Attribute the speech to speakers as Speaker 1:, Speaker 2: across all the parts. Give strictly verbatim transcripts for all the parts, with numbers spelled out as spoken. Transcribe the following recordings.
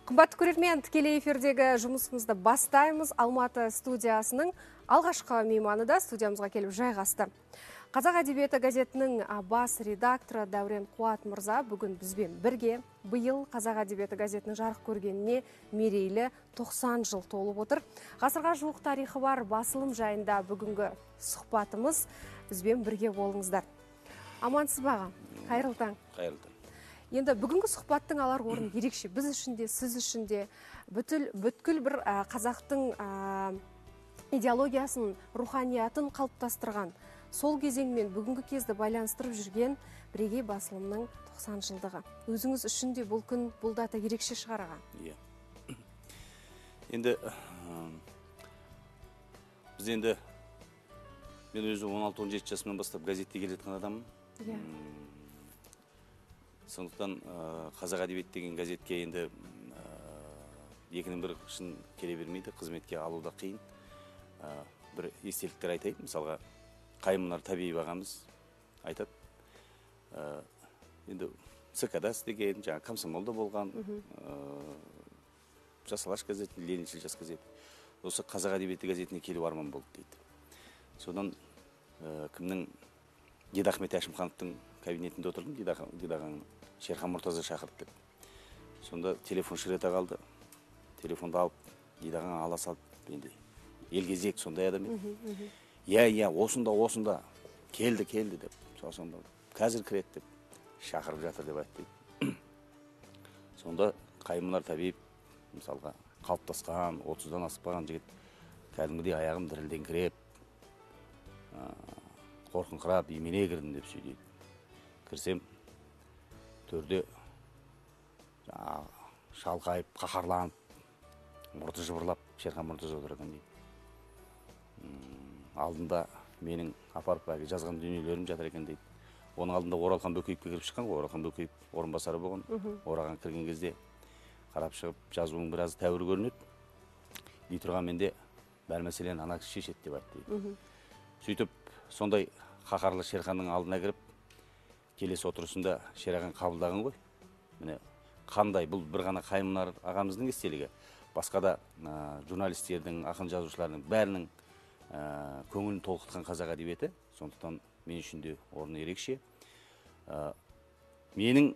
Speaker 1: Қымбатты көрермен, тікелей эфирдегі жұмысымызды бастаймыз. Алматы студиясының алғашқы мейманы да студиямызға келіп жайғасты. Қазақ әдебиеті газетінің бас редакторы Дәурен Қуат мырза бүгін бізбен бірге. Биыл Қазақ әдебиеті газетінің жарық көргеніне мерейлі тоқсан жыл толып отыр. Ғасырға жуық тарихы бар басылым жайында бүгінгі сұхбатымыз. Бізбен бірге болыңыздар. Амансыз баға, қайырлы таң.
Speaker 2: Қайырлы таң.
Speaker 1: Енді бүгінгі сұхбаттың алар орны ерекше. Біз үшін де, сіз үшін де бүткіл бір қазақтың идеологиясын, руханиятын қалыптастырған, сол кезеңмен бүгінгі кезді байланыстырып жүрген бірегей басылымның тоқсан жылдығы. Өзіңіз үшін де бұл күн, бұл дата ерекше шығарға.
Speaker 2: Иә. Енді біз енді мен өзі он алты он жеті жасымнан бастап газетте келеткен адаммын.
Speaker 1: Иә.
Speaker 2: Сондықтан Қазақ әдебиеті деген газетке енді екінің бір шын келе бермейді, қызметке алу да қиын. Бір естеліктер айтайын, мысалға Қайымнар Табиев ағамыз айтады. Енді ЦК-да істеген, жаңа комсомолда болған, Жас Алаш газеті, Лениншіл жас газеті. Осы Қазақ әдебиеті газетіне келіп арман болды дейді. Содан кімнің Дедахмет Әшімхановтың кабинетінде отырдым, Дедағаның Шерхан Мұртаза шақырды деп. Сонда телефон шырета қалды. Телефонды алып, Дедағаң ала салып, енді елгезек сондай адам еді. Иә, иә, осында, осында, келді, келді деп. Сонда қазір кіреді деп, шақырып жатыр деп айтты. Сонда Қайымнар Табиев, мысалға, қалыптасқан, отыздан аспаған жігіт, кәдімгідей аяғым дірілдеңкіреп, қорқыңқырап, имене кірдім деп сөйлейді. Кірсем, төрде шалқайып, қақарланып, мұрты жыбырлап, Шерхан Мұртаза отырған дейді. Алдында менің апарып жазған дүниелерім жатыр екен дейді. Оның алдында Оралхан Бөкеевке кіріп шыққан ғой, Оралхан Бөкеев орынбасары болған. Ораған кірген кезде қарап шығып, жазуың біраз тәуір көрінеді. Дей тұрған менде бәр мәселені ана кісі шешеді деп айтты дейді. Сөйтіп, сондай қақарлы Шерханның алдына кіріп, келесі отырысында Шерхан қабылдаған ғой. Міне, қандай бұл бір ғана Қайымнар ағамыздың естелігі. Басқа да журналистердің, ақын жазушылардың бәрінің көңілін толқытқан Қазақ әдебиеті. Сондықтан мен үшін де орны ерекше. Менің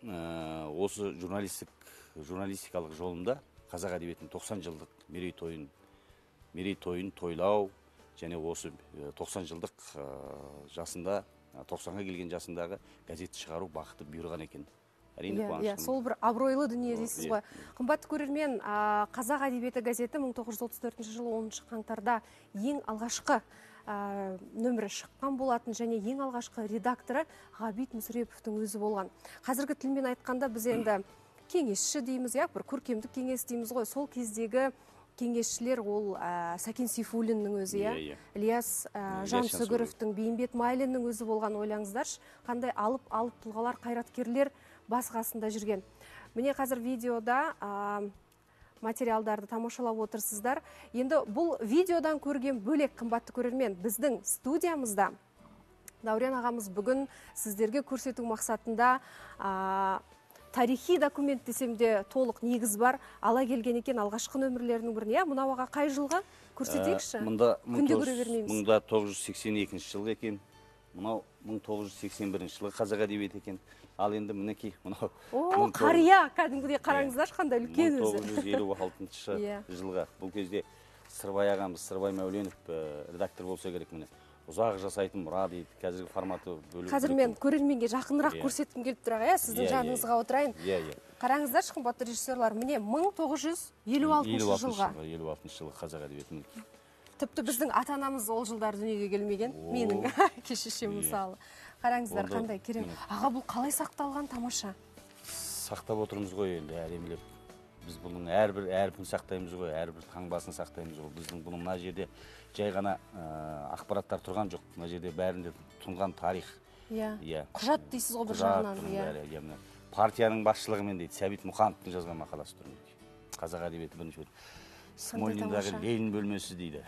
Speaker 2: осы журналистикалық жолымда Қазақ әдебиетінің тоқсан жылдық мерейтойын мерейтойын тойлау және осы тоқсан жылдық жасында, тоқсанға келген жасындағы газетті шығару бақыты бұйырған екен.
Speaker 1: Иә, сол бір абыройлы дүние дейсіз ғой. Қымбатты көрермен, Қазақ әдебиеті газеті мың тоғыз жүз отыз төртінші жылы оныншы қаңтарда ең алғашқы нөмірі шыққан болатын және ең алғашқы редакторы Ғабит Мүсіреповтің өзі болған. Қазіргі тілмен айтқанда біз енді кеңесші дейміз, иә, бір көркемдік кеңес дейміз ғой. Сол кездегі кеңесшілер ол Сәкен Сейфуллиннің өзі, иә, Ілияс Жансүгіровтің, Бейімбет Майлиннің өзі болған. Ойлаңыздаршы, қандай алып алып тұлғалар, қайраткерлер бас қасында жүрген. Міне қазір видеода материалдарды тамашалап отырсыздар. Енді бұл видеодан көрген бөлек, қымбатты көрермен, біздің студиямызда Дәурен ағамыз бүгін сіздерге көрсету мақсатында тарихи документ десем де толық негіз бар. Ала келген екен алғашқы нөмірлерінің біріне. Мынау аға қай жылға көрсетейікші? Күнде көре бермейміз.
Speaker 2: Мұнда мың тоғыз жүз сексен екінші жылғы екен. Мынау мың тоғыз жүз сексен бірінші жылғы Қазақ әдебиеті екен. Ал енді мінекей, мынау
Speaker 1: О, қария, кәдімгідей қараңыздаршы, қандай үлкен өзі.
Speaker 2: мың тоғыз жүз елу алтыншы жылға. Бұл кезде Сырбай ағамыз, Сырбай Мәуленов редактор болса керек, міне. Ұзақ жасайтын мұра дейді, қазіргі форматы бөлу.
Speaker 1: Қазір мен көрерменге жақынырақ көрсеткім келіп тұр, иә, сіздің жаныңызға отырайын. Қараңыздаршы, қымбатты режиссерлар, міне мың тоғыз жүз елу алтыншы жылға.
Speaker 2: елу алтыншы жылғы Қазақ әдебиеті.
Speaker 1: Тіпті біздің ата-анамыз ол жылдар дүниеге келмеген, менің кешешем мысалы. Қараңыздар, қандай керем. Аға, бұл қалай сақталған, тамаша?
Speaker 2: Сақтап отырмыз ғой енді, әлемлеп. Біз бұның әрбір әрпін сақтаймыз ғой, әрбір таңбасын сақтаймыз ғой. Біздің бұның мына жерде жай ғана ақпараттар тұрған жоқ. Мына жерде бәрінде тұнған тарих.
Speaker 1: Иә. Құжат дейсіз ғой бір жағынан.
Speaker 2: Партияның басшылығымен дейді, Сәбит Мұқановтың жазған мақаласы тұр. Қазақ әдебиеті бірінші бөлім. Смолиндағы Ленин бөлмесі дейді.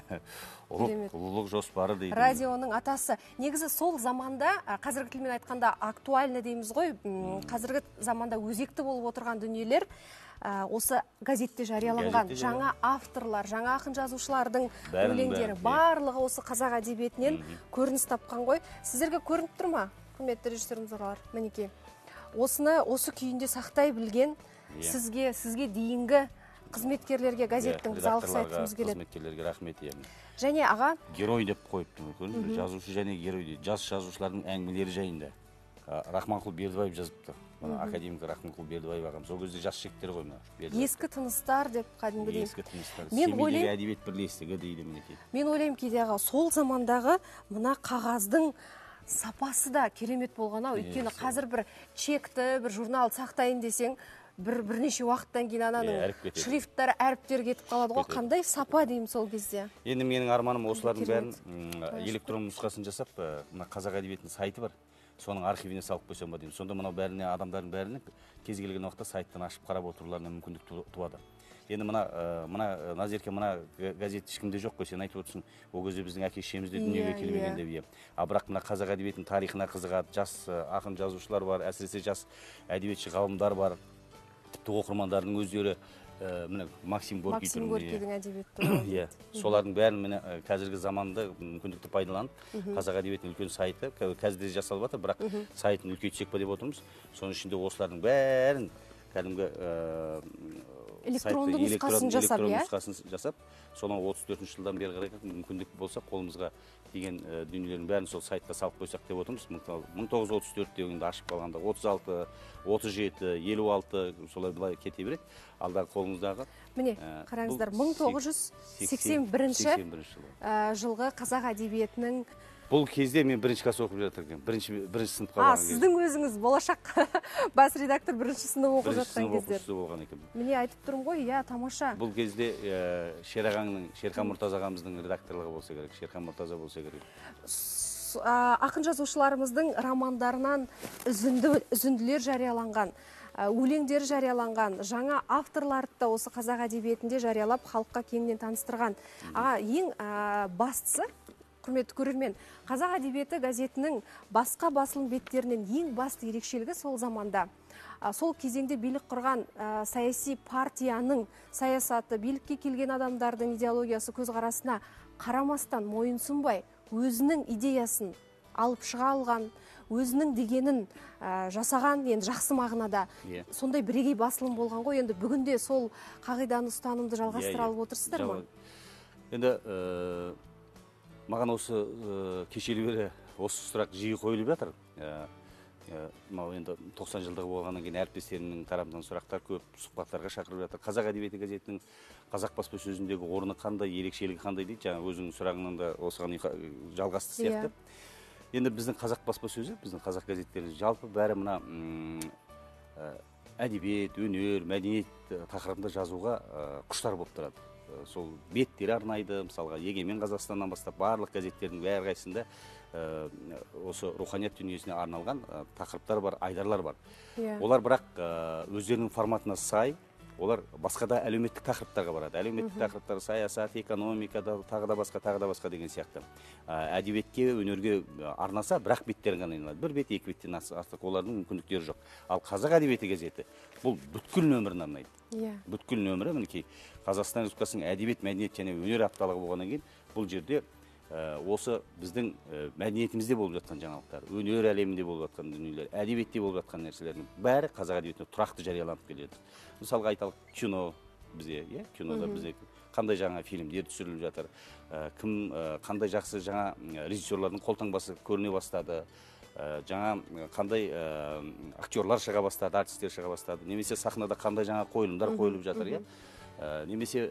Speaker 2: Ұлылық жоспары дейді.
Speaker 1: Радионың атасы. Негізі сол заманда, қазіргі тілмен айтқанда актуальны дейміз ғой, қазіргі заманда өзекті болып отырған дүниелер осы газетте жарияланған
Speaker 2: Газетте
Speaker 1: жаңа авторлар, жаңа ақын жазушылардың
Speaker 2: Бәрін,
Speaker 1: өлеңдері
Speaker 2: бәрін,
Speaker 1: барлығы осы қазақ әдебиетінен көрініс тапқан ғой. Сіздерге көрініп тұр ма, құрметті режиссер мырзалар? Мінекей. Осыны осы күйінде сақтай білген сізге, сізге дейінгі қызметкерлерге, газеттің біз алғыс айтқымыз келеді.
Speaker 2: Қызметкерлерге рахмет.
Speaker 1: Және аға
Speaker 2: герой деп қойыпты, көрдіңіз бе? Жазушы және герой дейді. Жас жазушылардың әңгімелері жайында. Рахманқұл Бердібаев жазыпты. Академик Рахманқұл Бердібаев ағам. Сол кезде жас жігіттер ғой мына.
Speaker 1: Ескі тыныстар деп кәдімгідей.
Speaker 2: Ескі тыныстар.
Speaker 1: Мен
Speaker 2: Семейдегі әдебиет бірлестігі дейді мінекей.
Speaker 1: Мен ойлаймын кейде аға, сол замандағы мына қағаздың сапасы да керемет болған ау. Өйткені қазір бір чекті, бір журнал сақтайын десең, бір бірнеше уақыттан кейін ананың шрифттар, әріптер кетіп қалады ғой. Қандай сапа деймін сол кезде.
Speaker 2: Енді менің арманым осылардың бәрін электрон нұсқасын жасап, мына қазақ әдебиетінің сайты бар. Соның архивіне салып қойсам ба деймін. Сонда мынау бәріне, адамдардың бәріне кез келген уақытта сайттан ашып қарап отыруларына мүмкіндік туады. Енді мына мына Назерке, мына газет ешкімде жоқ қой, сен айтып отырсың, ол кезде біздің әке-шешеміз де дүниеге келмеген деп ие. А бірақ мына қазақ әдебиетінің тарихына қызығады, жас ақын жазушылар бар, әсіресе жас әдебиетші ғалымдар бар. Тіпті оқырмандардың өздері, міне Максим Горький
Speaker 1: Максим Горькийдің әдебиеті туралы.
Speaker 2: Иә, солардың бәрін міне қазіргі заманда мүмкіндікті пайдаланып, қазақ әдебиетінің үлкен сайты, қазір де жасалып жатыр, бірақ сайтын үлкейтсек па деп отырмыз. Соның ішінде осылардың бәрін кәдімгі
Speaker 1: электронды нұсқасын жасап, иә?
Speaker 2: нұсқасын жасап, соның отыз төртінші жылдан бері қарай мүмкіндік болса, қолымызға деген дүниелердің бәрін сол сайтқа салып қойсақ деп отырмыз. мың тоғыз жүз отыз төртте ашып қалғанда отыз алты, отыз жеті, елу алты солай былай кете береді. Алдағы қолымыздағы.
Speaker 1: Міне, қараңыздар, мың тоғыз жүз сексен бірінші жылғы қазақ әдебиетінің.
Speaker 2: Бұл кезде мен бірінші класс оқып жатыр екен. Бірінші бірінші сыныпқа
Speaker 1: барған кезде. А, сіздің өзіңіз болашақ бас редактор бірінші сынып оқып жатқан кездер.
Speaker 2: Бірінші сынып болған екен.
Speaker 1: Міне айтып тұрмын ғой, иә, тамаша.
Speaker 2: Бұл кезде Шерағаңның, Шерхан Мұртаза ағамыздың редакторлығы болса керек, Шерхан Мұртаза болса керек.
Speaker 1: Ақын жазушыларымыздың романдарынан үзінділер жарияланған, өлеңдер жарияланған, жаңа авторларды да осы қазақ әдебиетінде жариялап, халыққа кеңінен таныстырған. Ең бастысы, құрметті көрермен, қазақ әдебиеті газетінің басқа басылым беттерінен ең басты ерекшелігі сол заманда. Сол кезеңде билік құрған саяси партияның саясаты, билікке келген адамдардың идеологиясы, көзқарасына қарамастан, мойынсұнбай, өзінің идеясын алып шыға алған, өзінің дегенін жасаған, енді жақсы мағынада сондай бірегей басылым болған ғой. Енді бүгінде сол қағиданы, ұстанымды жалғастыра алып отырсыздар ма?
Speaker 2: Енді маған осы кешелі бері осы сұрақ жиі қойылып жатыр. Енді тоқсан жылдығы болғаннан кейін әріптестерінің тарапынан сұрақтар көп, сұхбаттарға шақырып жатыр. Қазақ әдебиеті газетінің қазақ баспасөзіндегі орны қандай, ерекшелігі қандай дейді. Жаңа өзіңнің сұрағыңнан да осыған жалғасты сияқты. Енді біздің қазақ баспасөзі, біздің қазақ газеттері жалпы бәрі мына әдебиет, өнер, мәдениет тақырыбында жазуға құштар болып тұрады. Сол беттері арнайды, мысалға Егемен Қазақстаннан бастап барлық газеттердің әрқайсысында осы руханият дүниесіне арналған тақырыптар бар, айдарлар бар. Олар бірақ өздерінің форматына сай, олар басқа да әлеуметтік тақырыптарға барады. Әлеуметтік тақырыптар саясат, экономикада, тағы да басқа, тағы да басқа деген сияқты. Әдебиетке, өнерге арнаса, бірақ беттерін ғана айналады. Бір бет, екі беттен артық олардың мүмкіндіктері жоқ. Ал қазақ әдебиеті газеті бұл бүткіл нөмірін арнайды. Бүткіл нөмірі мінекей Қазақстан Республикасының әдебиет, мәдениет және өнер апталығы болғаннан кейін бұл жерде осы біздің мәдениетімізде болып жатқан жаңалықтар, өнер әлемінде болып жатқан дүниелер, әдебиетте болып жатқан нәрселердің бәрі қазақ әдебиетіне тұрақты жарияланып келеді. Мысалға айталық кино бізде, иә, кинода бізде қандай жаңа фильмдер түсіріліп жатыр, кім қандай жақсы жаңа режиссерлардың қолтаңбасы көріне бастады, жаңа қандай актерлар шыға бастады, артистер шыға бастады, немесе сахнада қандай жаңа қойылымдар қойылып жатыр, иә. Немесе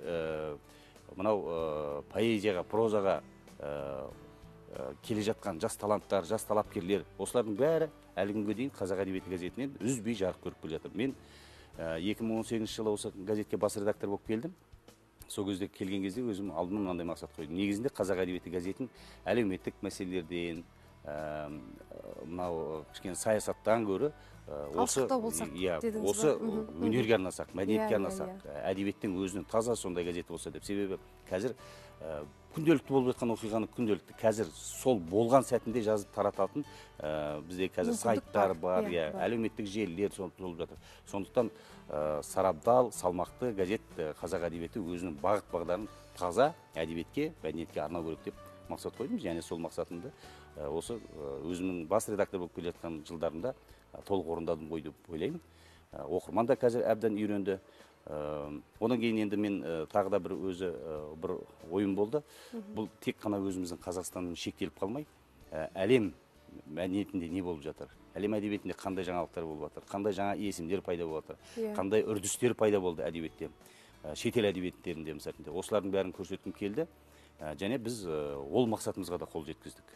Speaker 2: мынау поэзияға, прозаға келе жатқан жас таланттар, жас талапкерлер, осылардың бәрі әлі күнге дейін қазақ әдебиеті газетінен үзбей жарық көріп келе жатыр. Мен екі мың он сегізінші жылы осы газетке бас редактор болып келдім. Сол кезде келген кезде өзім алдыма мынандай мақсат қойдым. Негізінде қазақ әдебиеті газетін әлеуметтік мәселелерден, мынау кішкене саясаттан гөрі осы осы өнерге арнасақ, мәдениетке арнасақ, әдебиеттің өзінің таза сондай газеті болса деп. Себебі қазір күнделікті болып жатқан оқиғаны күнделікті қазір сол болған сәтінде жазып тарататын бізде қазір сайттар бар, әлеуметтік желілер болып жатыр. Сондықтан сарабдал, салмақты газет қазақ әдебиеті өзінің бағыт бағдарын таза әдебиетке, мәдениетке арнау керек деп мақсат қойдым. Және сол мақсатымды осы өзімнің бас редактор болып келе жатқан жылдарында толық орындадым ғой деп ойлаймын. Оқырман да қазір әбден үйренді. Одан кейін енді мен тағы да бір өзі бір ойым болды. Бұл тек қана өзіміздің Қазақстанның шектеліп қалмай, әлем мәдениетінде не болып жатыр? Әлем әдебиетінде қандай жаңалықтар болып жатыр? Қандай жаңа есімдер пайда болып жатыр? Қандай үрдістер пайда болды әдебиетте? Шетел әдебиеттерінде мысалы. Осылардың бәрін көрсеткім келді. Және біз ол мақсатымызға да қол жеткіздік.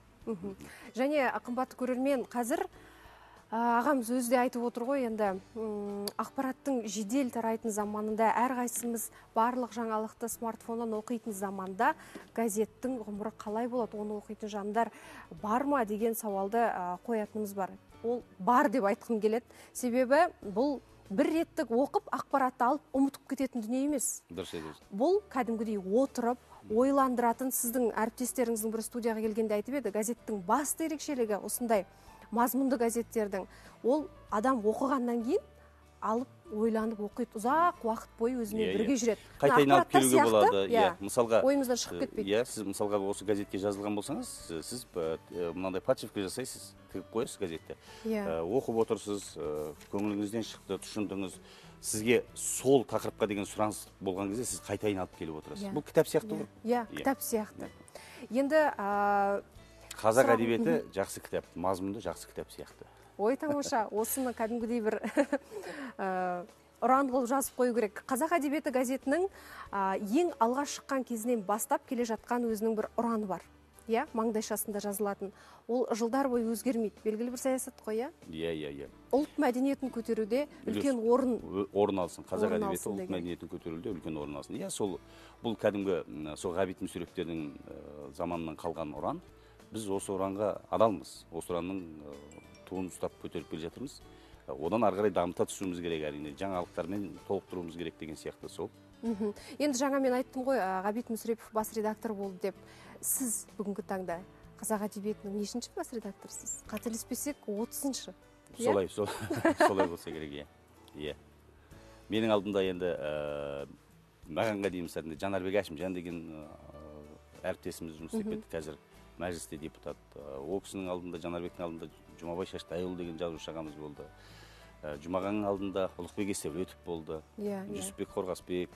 Speaker 1: Және қымбатты көрермен, қазір ағамыз өзі де айтып отыр ғой, енді ақпараттың жедел тарайтын заманында, әрқайсымыз барлық жаңалықты смартфоннан оқитын заманда газеттің ғұмыры қалай болады, оны оқитын жандар бар ма деген сауалды қоятынымыз бар. Ол бар деп айтқым келеді. Себебі бұл бір реттік оқып, ақпаратты алып, ұмытып кететін дүние емес. Бұл кәдімгідей отырып, ойландыратын, сіздің әріптестеріңіздің бір студияға келгенде айтып еді, газеттің басты ерекшелігі осындай мазмұнды газеттердің, ол адам оқығаннан кейін алып, ойланып оқиды, ұзақ уақыт бойы өзімен бірге жүреді.
Speaker 2: Қайтайын алып келуге болады. Мысалға,
Speaker 1: ойымыздан шығып кетпейді.
Speaker 2: Сіз мысалға осы газетке жазылған болсаңыз, сіз мынандай подшивка жасайсыз, тігіп қойасыз газетте. Оқып отырсыз, көңіліңізден шықты, тұшындыңыз. Сізге сол тақырыпқа деген сұраныс болған кезде сіз қайтайын алып келіп отырасыз. Бұл кітап сияқты ғой.
Speaker 1: Иә, кітап сияқты. Енді
Speaker 2: қазақ әдебиеті жақсы кітап, мазмұнды жақсы кітап сияқты.
Speaker 1: Ой, тамаша, осыны кәдімгідей бір ұран қылып жазып қою керек. Қазақ әдебиеті газетінің ең алға шыққан кезінен бастап келе жатқан өзінің бір ұраны бар. Иә, маңдайшасында жазылатын. Ол жылдар бойы өзгермейді. Белгілі бір саясат қой, иә?
Speaker 2: Иә, иә, иә.
Speaker 1: Ұлт мәдениетін көтеруде үлкен орын
Speaker 2: орын алсын. Қазақ әдебиеті ұлт мәдениетін көтеруде үлкен орын алсын. Иә, сол бұл кәдімгі сол Ғабит Мүсірептердің заманынан қалған ұран. Біз осы ұранға адалмыз. Осы ұранның туын ұстап көтеріп келе жатырмыз. Одан ары қарай дамыта түсуіміз керек, әрине. Жаңалықтармен толықтыруымыз керек деген сияқты сол.
Speaker 1: Енді жаңа мен айттым ғой, Ғабит Мүсірепов бас редактор болды деп. Сіз бүгінгі таңда қазақ әдебиетінің нешінші бас редакторсыз? Қателеспесек, отызыншы.
Speaker 2: Солай, солай болса керек, иә. Менің алдымда енді мағанға деймін сәтінде Жанарбек Әшімжан деген әріптесіміз жұмыс істеп кетті, қазір мәжілісте депутат. Ол кісінің алдында, Жанарбектің алдында Жұмабай Шаштайұлы деген жазушы ағамыз болды. Жұмағанның алдында Ұлықбек Есдәулетов болды. Жүсіпбек Қорғасбек.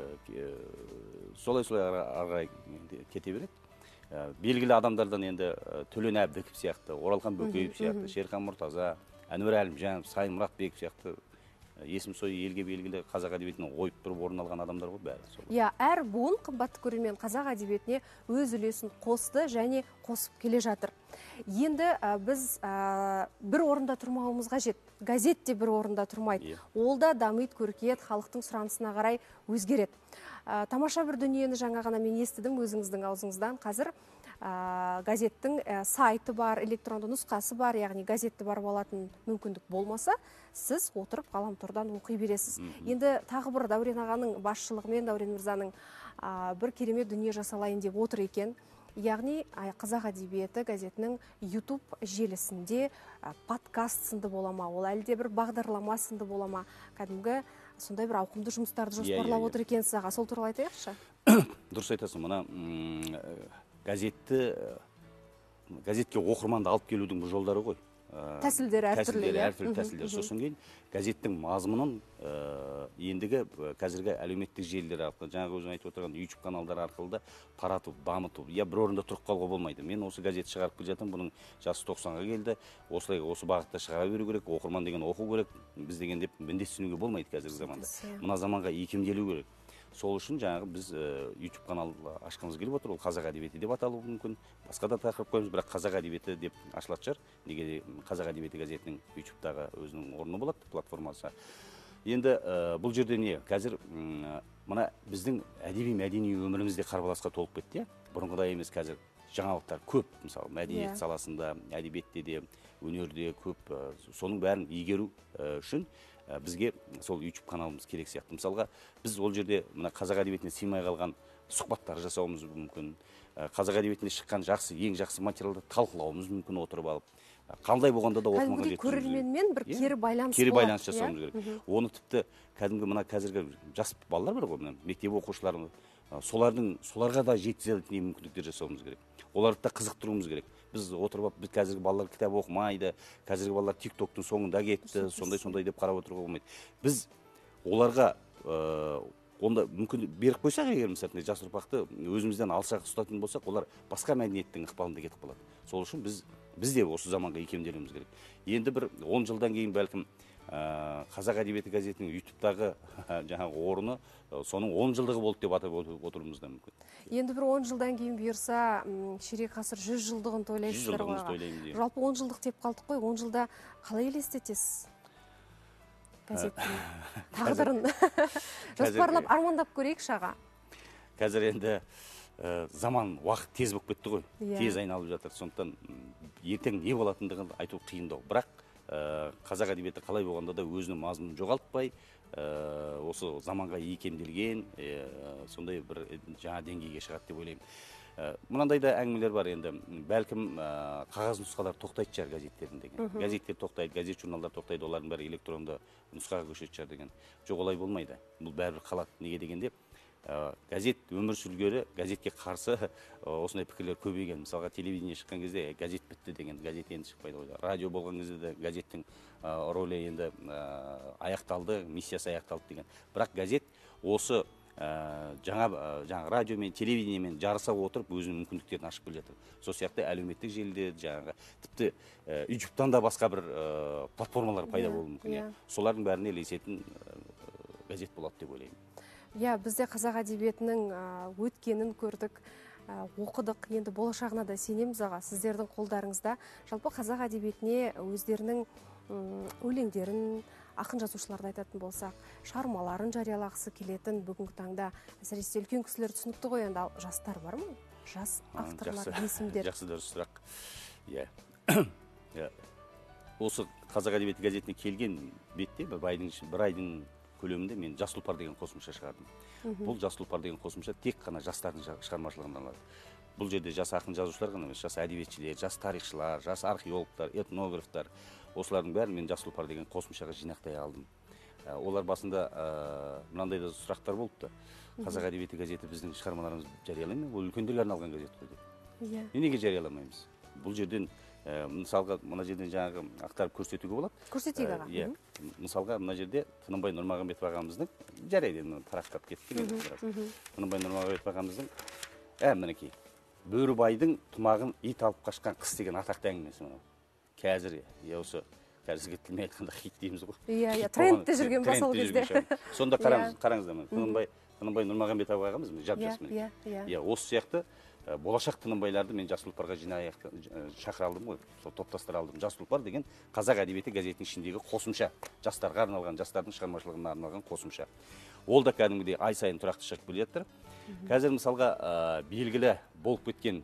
Speaker 2: Солай-солай арай кете береді. Белгілі адамдардан енді Төлен Әбдіков сияқты, Оралхан Бөкеев сияқты, Шерхан Мұртаза, Әнуар Әлімжанов, Сайын Мұратбеков сияқты есім сойы елге белгілі қазақ әдебиетінен ойып тұрып орын алған адамдар ғой бәрі.
Speaker 1: Иә, әр буын қымбатты көрермен қазақ әдебиетіне өз үлесін қосты және қосып келе жатыр. Енді біз бір орында тұрмауымыз қажет. Газет те бір орында тұрмайды. Ол да дамиды, көркейеді, халықтың сұранысына қарай өзгереді. Тамаша бір дүниені жаңа ғана мен естідім өзіңіздің аузыңыздан. Қазір газеттің сайты бар, электронды нұсқасы бар, яғни газетті барып алатын мүмкіндік болмаса, сіз отырып ғаламтордан оқи бересіз. Енді тағы бір Дәурен ағаның басшылығымен, Дәурен мырзаның бір керемет дүние жасалайын деп отыр екен. Яғни қазақ әдебиеті газетінің YouTube желісінде подкаст сынды болама, ол әлде бір бағдарлама сынды болама, кәдімгі сондай бір ауқымды жұмыстарды жоспарлап отыр екен сізға. Сол туралы айтайықшы?
Speaker 2: Дұрыс айтасың, мына газетті газетке оқырманды алып келудің бұл жолдары ғой.
Speaker 1: Тәсілдері әртүрлі.
Speaker 2: Әртүрлі тәсілдер. Сосын кейін газеттің мазмұнын ендігі қазіргі әлеуметтік желілер арқылы, жаңағы өзің айтып отырған YouTube каналдар арқылы да тарату, дамыту. Я бір орында тұрып қалуға болмайды. Мен осы газет шығарып келе жатырмын, бұның жасы тоқсанға келді. Осылай осы бағытта шығара беру керек, оқырман деген оқу керек. Біз деген деп міндеттенуге болмайды қазіргі заманда. Мына заманға икемделу керек. Сол үшін жаңағы біз YouTube канал ашқымыз келіп отыр. Ол қазақ әдебиеті деп аталуы мүмкін. Басқа да тақырып қоймыз, бірақ қазақ әдебиеті деп ашылатын шығар. Неге қазақ әдебиеті газетінің YouTube'дағы өзінің орны болады, платформасы. Енді бұл жерде не? Қазір мына біздің әдеби мәдени өмірімізде қарбаласқа толып кетті. Бұрынғыдай емес, қазір жаңалықтар көп, мысалы мәдениет саласында, әдебиетте де, өнерде көп. Соның бәрін игеру үшін бізге сол YouTube каналымыз керек сияқты. Мысалға, біз ол жерде мына қазақ әдебиетіне сыймай қалған сұхбаттар жасауымыз мүмкін. Қазақ әдебиетінде шыққан жақсы, ең жақсы материалды талқылауымыз мүмкін отырып алып. Қандай болғанда да оқырманға жеткізуіміз керек.
Speaker 1: Көрерменмен бір кері байланыс
Speaker 2: кері байланыс жасауымыз керек. Оны тіпті кәдімгі мына қазіргі жас балалар бар ғой, мектеп оқушылары, солардың соларға да жеткізе алатын мүмкіндіктер жасауымыз керек. Оларды да қызықтыруымыз керек. Біз отырып, біз қазіргі балалар кітап оқымайды, қазіргі балалар тик-токтың соңында кетті, сондай-сондай деп қарап отыруға болмайды. Біз оларға онда мүмкін беріп қойсақ, егер мысалы жас ұрпақты өзімізден алшақ ұстатын болсақ, олар басқа мәдениеттің ықпалында кетіп қалады. Сол үшін біз біз де осы заманға икемделуіміз керек. Енді бір он жылдан кейін бәлкім қазақ әдебиеті газетінің ютубтағы жаңағы орны соның он жылдығы болды деп атап отыруымыз да мүмкін.
Speaker 1: Енді бір он жылдан кейін бұйырса, ширек ғасыр жүз жылдығын тойлайсыздар ғой. Жалпы он жылдық деп қалдық қой, он жылда қалай елестетесіз газеттің тағдырын? Жоспарлап, армандап көрейікші аға.
Speaker 2: Қазір енді заман, уақыт тез болып кетті ғой, тез айналып жатыр. Сондықтан ертең не болатындығын айту қиындау. Бірақ қазақ әдебиеті қалай болғанда да өзінің мазмұнын жоғалтпай, осы заманға икемделген, сондай бір жаңа деңгейге шығады деп ойлаймын. Мынандай да әңгімелер бар енді, бәлкім қағаз нұсқалар тоқтайды шығар газеттердің деген. Газеттер тоқтайды, газет журналдар тоқтайды, олардың бәрі электронды нұсқаға көшеді шығар деген. Жоқ, олай болмайды. Бұл бәрібір қалады. Неге дегенде, газет өмір сүргелі, газетке қарсы осындай пікірлер көбейген. Мысалға, телевидение шыққан кезде газет бітті деген, газет енді шықпайды ғой. Радио болған кезде де газеттің рөлі енді аяқталды, миссиясы аяқталды деген. Бірақ газет осы жаңа радио мен телевидениемен жарыса отырып өзінің мүмкіндіктерін ашып келе жатыр. Сол сияқты әлеуметтік желіде жаңағы тіпті ютубтан да басқа бір платформалар пайда болуы мүмкін. Солардың бәріне ілесетін газет болады деп ойлаймын.
Speaker 1: Иә, бізде қазақ әдебиетінің өткенін көрдік, оқыдық, енді болашағына да сенеміз аға, сіздердің қолдарыңызда. Жалпы қазақ әдебиетіне өздерінің өлеңдерін, ақын жазушыларды айтатын болсақ, шығармаларын жариялағысы келетін бүгінгі таңда, әсіресе үлкен кісілер түсінікті ғой, енді жастар бар ма? Жас авторлар, есімдер.
Speaker 2: Жақсы дұрыс сұрақ. Иә. Осы қазақ әдебиеті газетіне келген бетте бір айдың көлемінде мен Жас тұлпар деген қосымша шығардым. Бұл Жас тұлпар деген қосымша тек қана жастардың шығармашылығынан алады. Бұл жерде жас ақын жазушылар ғана емес, жас әдебиетшілер, жас тарихшылар, жас археологтар, этнографтар, осылардың бәрін мен Жас тұлпар деген қосымшаға жинақтай алдым. Олар басында мынандай да сұрақтар болыпты. Қазақ әдебиеті газеті біздің шығармаларымызды жариялай ма? Ол үлкендерге арналған газет қой деп. Неге жарияламаймыз? Бұл жерден мысалға мына жерден жаңағы ақтарып көрсетуге болады.
Speaker 1: Көрсетейік аға.
Speaker 2: Мысалға мына жерде Тынымбай Нұрмағамбетов ағамыздың, жарайды енді тарақтап кеттік. Тынымбай Нұрмағамбетов ағамыздың мінекей Бөрібайдың тұмағын ит алып қашқан қыс деген атақты әңгімесі. Қазір осы қазіргі тілмен айтқанда хит дейміз ғой.
Speaker 1: Иә, трендте жүрген ба сол кезде.
Speaker 2: Сонда қараңыздар, Тынымбай Нұрмағамбетов ағамыз жап-жас міне. Осы сияқты болашақ Тынымбайларды мен Жас тұлпарға жинай шақыра алдым ғой, сол топтастыра алдым. Жас тұлпар деген қазақ әдебиеті газетінің ішіндегі қосымша, жастарға арналған, жастардың шығармашылығына арналған қосымша. Ол да кәдімгідей ай сайын тұрақты шығып келе жатыр. Қазір мысалға белгілі болып кеткен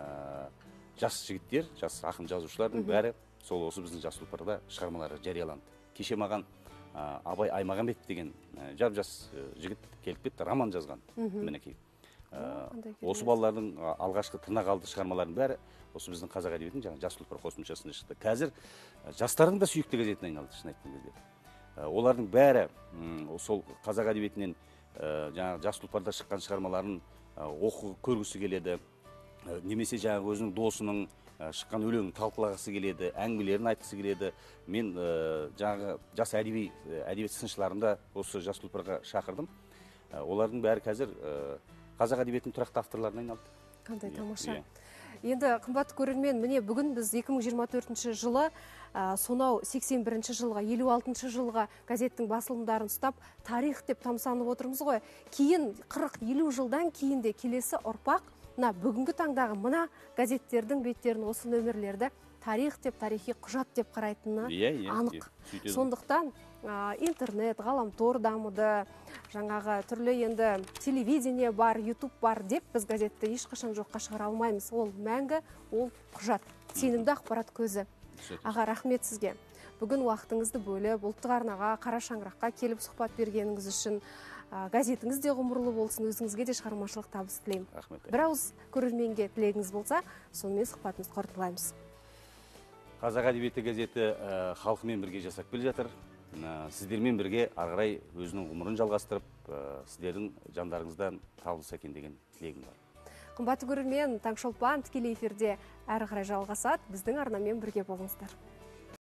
Speaker 2: жас жігіттер, жас ақын жазушылардың бәрі сол осы біздің Жас тұлпарда шығармалары жарияланды. Кеше маған Абай Аймағамбетов деген жап-жас жігіт келіп кетті, роман жазған. Мінекей. Осы балалардың алғашқы тырнақалды шығармалардың бәрі осы біздің қазақ әдебиетінің жаңа Жас тұлпар қосымшасында шықты. Қазір жастардың да сүйікті газетіне айналды, шын айтқан кезде. Олардың бәрі сол қазақ әдебиетінен жаңағы Жас тұлпарда шыққан шығармаларын оқу көргісі келеді, немесе жаңағы өзінің досының шыққан өлеңін талқылағысы келеді, әңгімелерін айтқысы келеді. Мен жаңағы жас әдебиет сыншыларында осы Жас тұлпарға шақырдым. Олардың бәрі қазір қазақ әдебиетінің тұрақты авторларына айналды.
Speaker 1: Қандай тамаша. Енді қымбатты көрермен, міне бүгін біз екі мың жиырма төртінші жылы сонау сексен бірінші жылға, елу алтыншы жылға газеттің басылымдарын ұстап, тарих деп тамсанып отырмыз ғой. Кейін қырық елу жылдан кейін де келесі ұрпақ бүгінгі таңдағы мына газеттердің беттерін, осы нөмірлерді тарих деп, тарихи құжат деп қарайтыны
Speaker 2: Иә, иә,
Speaker 1: анық.
Speaker 2: иә, сөйтеді.
Speaker 1: Сондықтан а, интернет, ғаламтор дамыды, жаңағы түрлі енді телевидение бар, YouTube бар деп біз газетті ешқашан жоққа шығара алмаймыз. Ол мәңгі, ол құжат, сенімді ақпарат көзі. Аға, рахмет сізге. Бүгін уақытыңызды бөліп, ұлттық арнаға, қара шаңыраққа келіп сұхбат бергеніңіз үшін а, газетіңіз де ғұмырлы болсын, өзіңізге де шығармашылық табыс тілеймін.
Speaker 2: Рахмет.
Speaker 1: Бір ауыз көрерменге тілегіңіз болса, сонымен сұхбатымызды қорытындылаймыз.
Speaker 2: Қазақ әдебиеті газеті ә, халқымен бірге жасап келе жатыр. Ә, сіздермен бірге ары қарай өзінің ғұмырын жалғастырып, ә, сіздердің жандарыңыздан табылса екен деген тілегім бар.
Speaker 1: Қымбатты көрермен, Таңшолпан тікелей эфирде әрі қарай жалғасады. Біздің арнамен бірге болыңыздар.